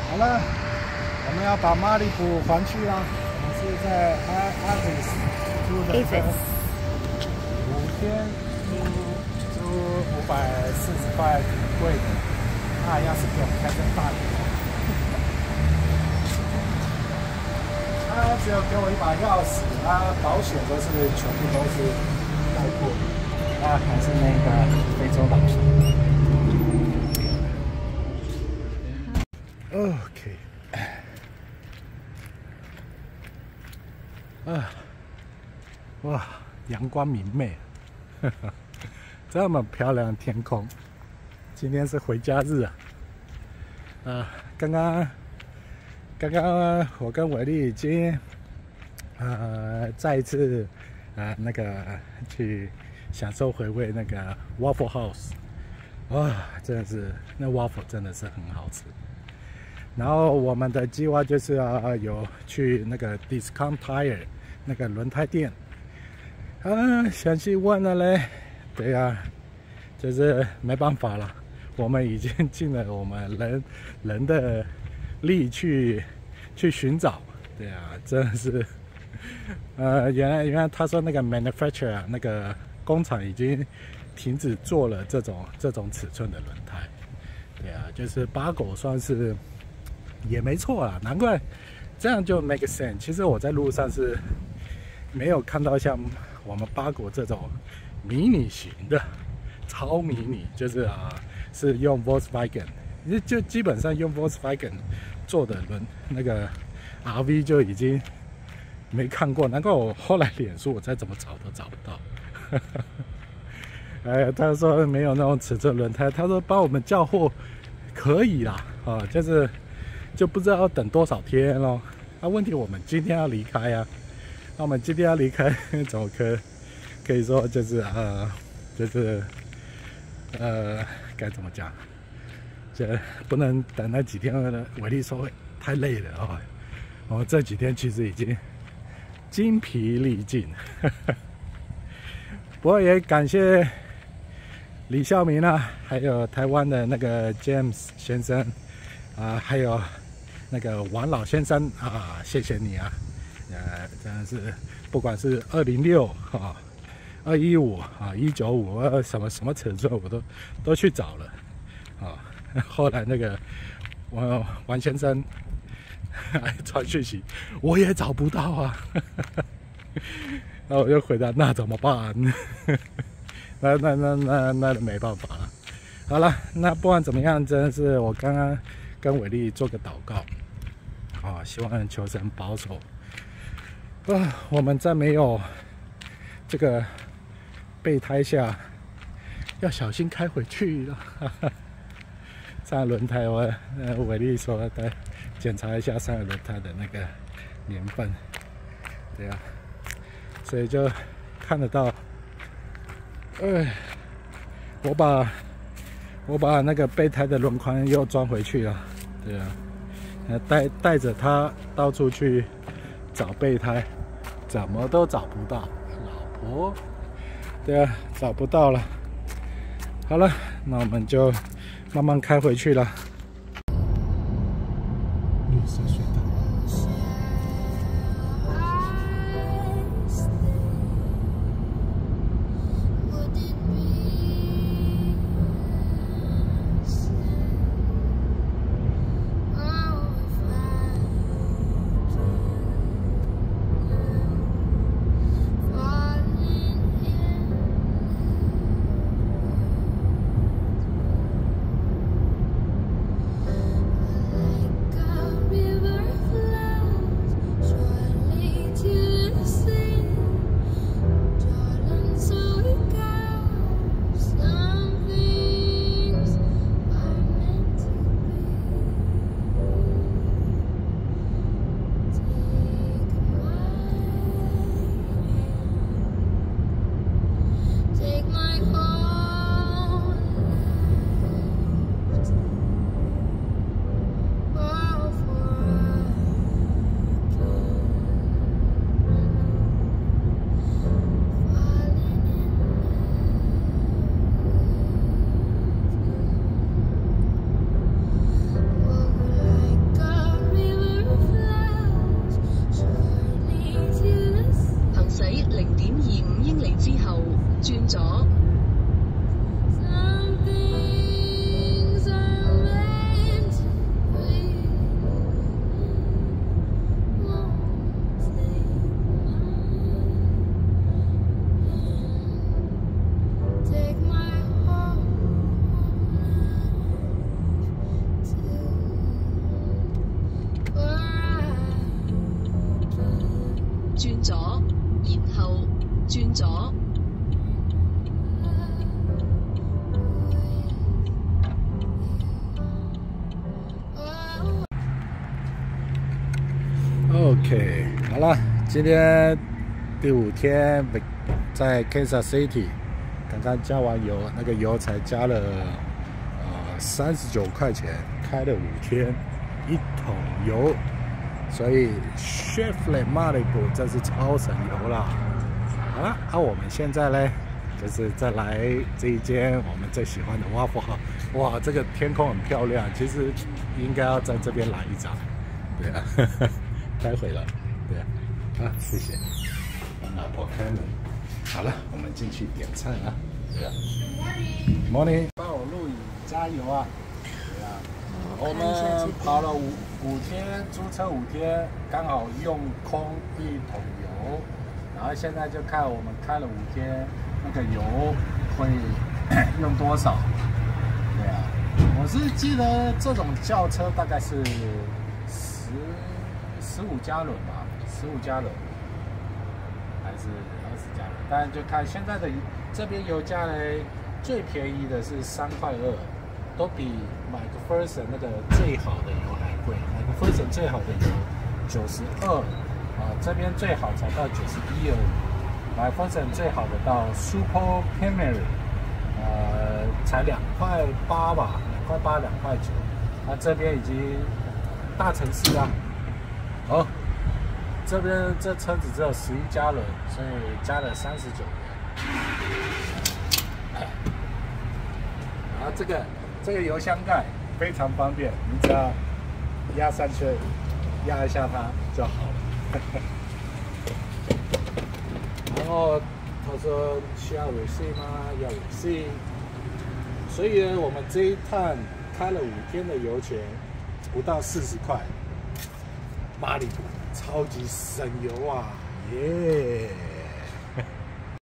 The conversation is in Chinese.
好了，我们要把马里布还去了。我们是在Avis住的5天，租540块，挺贵的。那要是给我们开这大礼，他只有给我一把钥匙，他保险都是全部都是带过的。那还是那个非洲老师。OK， 哇，阳光明媚，这么漂亮的天空。今天是回家日啊！刚刚我跟伟丽已经再一次那个去享受回味那个 Waffle House， 哇，真的是那 waffle 真的是很好吃。然后我们的计划就是有去那个 Discount Tire 那个轮胎店，详细问了嘞，对呀，就是没办法了，我们已经尽了我们人的力去寻找，对呀，真的是，原来他说那个 manufacturer 那个工厂已经停止做了这种尺寸的轮胎，对呀，就是巴狗算是。也没错啦，难怪这样就 make sense。其实我在路上是没有看到像我们巴果这种迷你型的超迷你，就是是用 Volkswagen， 就基本上用 Volkswagen 做的那个 RV 就已经没看过，难怪我后来脸书我再怎么找都找不到。他说没有那种尺寸轮胎，他说帮我们叫货可以啦，就不知道要等多少天咯。问题我们今天要离开啊，那我们今天要离开，怎么可以说就是该怎么讲？这不能等那几天了。伟丽说太累了啊，我这几天其实已经精疲力尽。不过也感谢李孝明啊，还有台湾的那个 James 先生还有。那个王老先生谢谢你啊！真的是，不管是206215195什么尺寸，我都去找了后来那个王先生传讯息，我也找不到啊。那我就回答，那怎么办？那没办法了。好了，那不管怎么样，真的是我刚刚跟伟丽做个祷告。希望求神保守我们在没有这个备胎下，要小心开回去了。上海轮胎，伟丽说再检查一下上海轮胎的那个年份，对啊，所以就看得到，我把那个备胎的轮框又装回去了，对啊。带着他到处去找备胎，怎么都找不到。老婆，对啊，找不到了。好了，那我们就慢慢开回去了。绿色隧道。 OK， 好了，今天第5天在 Kansas City， 刚刚加完油，那个油才加了39块钱，开了5天，1桶油，所以 Chevrolet Malibu 这是超省油啦。好了，我们现在呢，就是再来这一间我们最喜欢的 Waffle House。哇，这个天空很漂亮，其实应该要在这边来一张。对啊，待会了，对啊，谢谢。老婆开门。好了，我们进去点菜了。对啊 ，Morning， 帮我录影加油啊！对啊，我们跑了五天，租车5天，刚好用空1桶油，然后现在就看我们开了5天，那个油会用多少？对啊，我是记得这种轿车大概是15加仑吧，15加仑还是20加仑？当然就看现在的这边油价呢，最便宜的是3.2块，都比McPherson那个最好的油还贵。McPherson最好的油92这边最好才到91而已。McPherson最好的到 Super Camry，才2.8块吧，2.8块、2.9块。这边已经大城市啊。好，这边这车子只有11加仑，所以加了39元。然后这个油箱盖非常方便，你只要压上去，压一下它就好了。然后他说需要receipt吗？要receipt。所以呢，我们这一趟开了5天的油钱，不到40块。马里超级省油啊，耶！